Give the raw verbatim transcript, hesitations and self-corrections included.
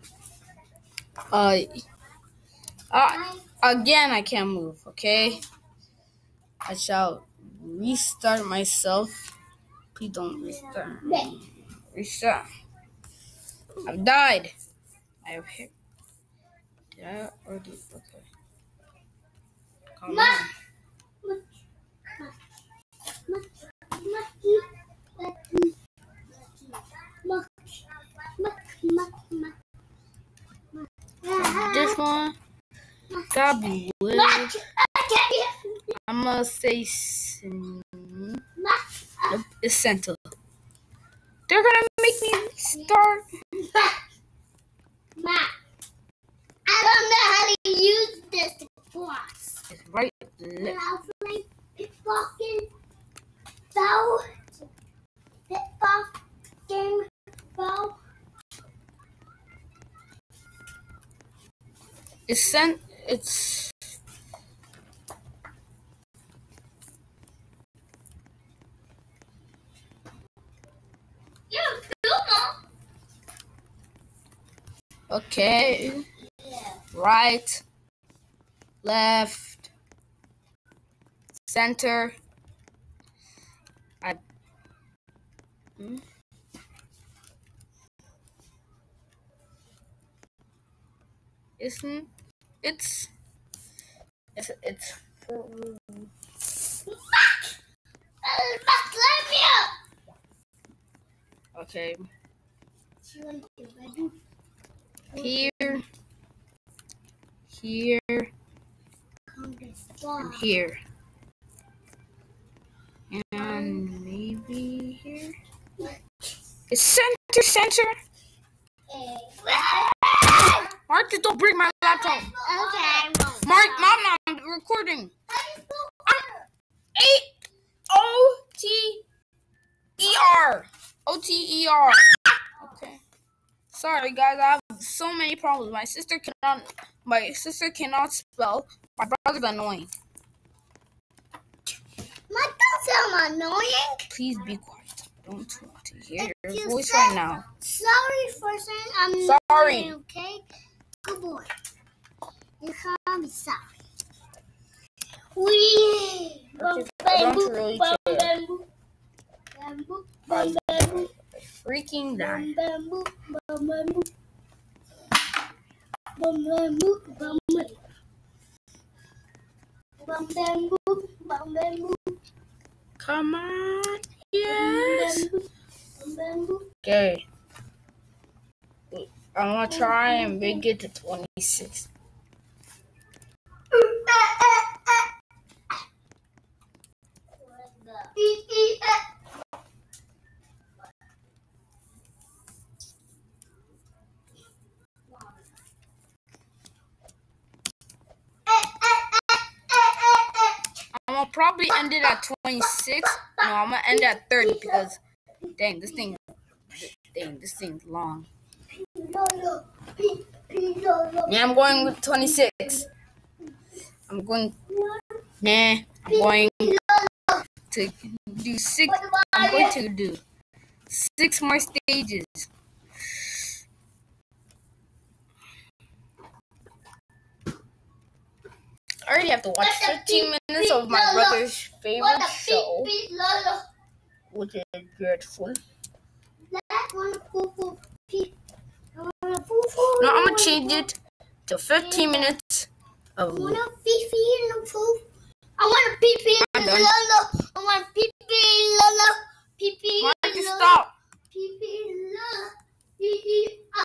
Uh, uh, again, I can't move, okay? I shall restart myself. Please don't restart. Restart. I've died. I have hit. Did I already? Okay. Come on. This one. God be with. I'm gonna say. Nope, it's Santa. They're gonna make me start. Ma, I don't know how to use this box. It's right there. It's fucking so. It's fucking so. It's sent. It's. Okay. Yeah. Right. Left. Center. I. Hmm? Isn't it's it's it's. Okay. Here. Here. And here. And maybe here. It's center, center. Mark, don't break my laptop. Okay. Mark, Mom, I'm recording. A O T E R. O T E R. Okay. Sorry, guys. I have so many problems. My sister cannot. My sister cannot spell. My brother's annoying. My don't sound annoying. Please be quiet. I don't want to hear If your you voice said- right now. Sorry for saying I'm Sorry. annoying, okay? Good boy. You can't be sorry. We I don't really care. bamboo, bamboo, I bamboo, freaking die. bamboo, bamboo, bamboo, bamboo, bamboo, bamboo. Come on. Yes. Bamboo. Okay. I'm gonna try and make it to twenty-six. I'm gonna probably end it at twenty-six. No, I'm gonna end it at thirty because, dang, this thing, dang, this thing's long. Yeah, I'm going with twenty-six. I'm going. Nah, I'm going to do six. I'm going to do six more stages. I already have to watch fifteen minutes of my brother's favorite show, which is dreadful. No, I'm gonna change it to fifteen minutes of. I want a pee pee in the pool. I want a pee pee in the lolo. I want a pee pee in the lolo. Pee pee in the lolo. Stop. Pee pee in the lolo. Pee pee.